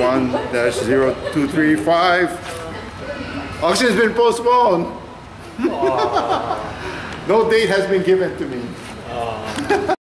1-0235. Auction has been postponed. No date has been given to me.